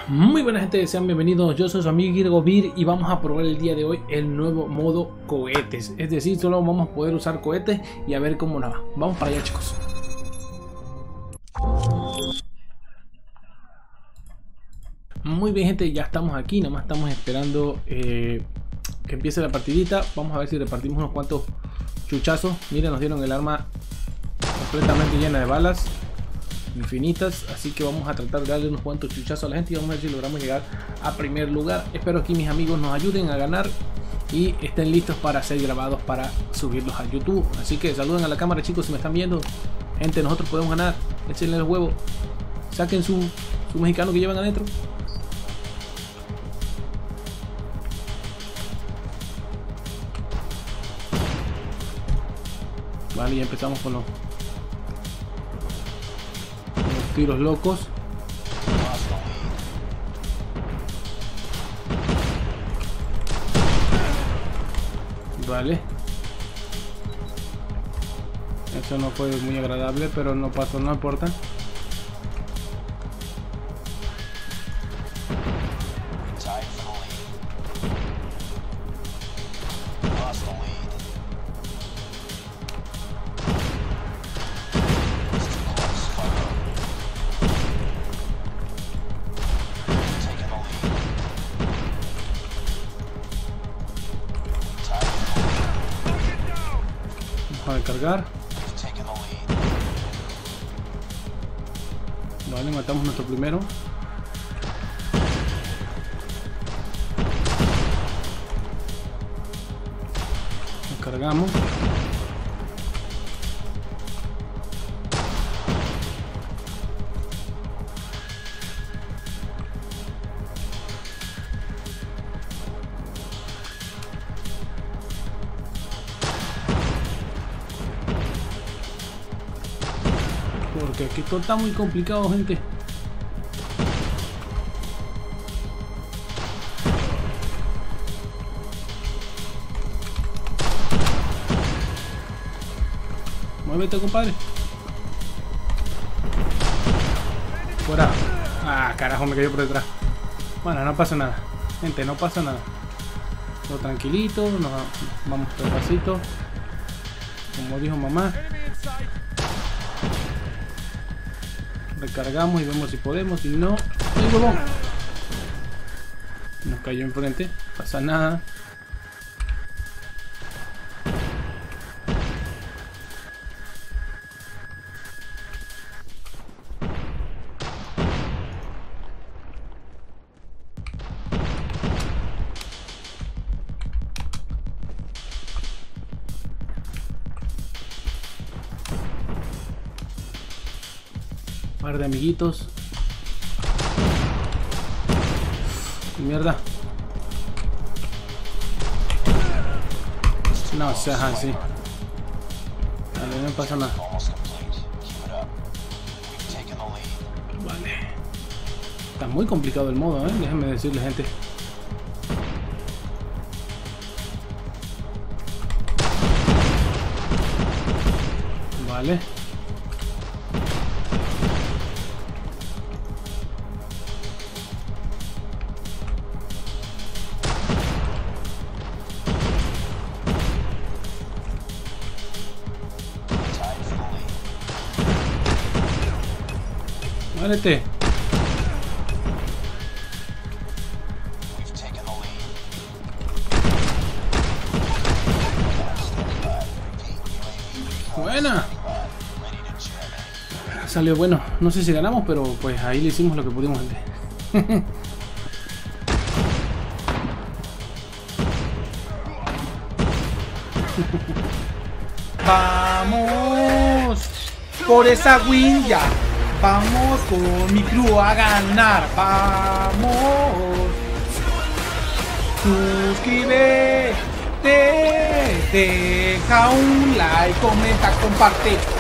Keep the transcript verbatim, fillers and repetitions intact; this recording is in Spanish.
Muy buena gente, sean bienvenidos, yo soy su amigo Girgovir y vamos a probar el día de hoy el nuevo modo cohetes. Es decir, solo vamos a poder usar cohetes y a ver cómo nos va. Vamos para allá, chicos. Muy bien gente, ya estamos aquí, nada más estamos esperando eh, que empiece la partidita. Vamos a ver si repartimos unos cuantos chuchazos. Miren, nos dieron el arma completamente llena de balas infinitas, así que vamos a tratar de darle unos cuantos chuchazos a la gente y vamos a ver si logramos llegar a primer lugar. Espero que mis amigos nos ayuden a ganar y estén listos para ser grabados para subirlos a YouTube. Así que saluden a la cámara, chicos, si me están viendo. Gente, nosotros podemos ganar. Échenle el huevo, saquen su, su mexicano que llevan adentro. Vale, ya empezamos con los tiros locos. Vale, eso no fue muy agradable, pero no pasó, no importa. A cargar. Vale, matamos nuestro primero. Nos cargamos. Porque aquí todo está muy complicado, gente. Muévete, compadre. Fuera. Ah, carajo, me cayó por detrás. Bueno, no pasa nada. Gente, no pasa nada. Todo tranquilito, nos vamos despacito. Como dijo mamá. Recargamos y vemos si podemos, si no... ¡Ay, huevón! Nos cayó enfrente, no pasa nada. Par de amiguitos. Mierda. No seas así. Vale, no pasa nada. Vale. Está muy complicado el modo, ¿eh? Déjenme decirle, gente. Vale. Muérete. Buena. Salió bueno. No sé si ganamos, pero pues ahí le hicimos lo que pudimos, gente. Vamos por esa win ya. Vamos con mi crew a ganar. Vamos. Suscríbete. Deja un like, comenta, comparte.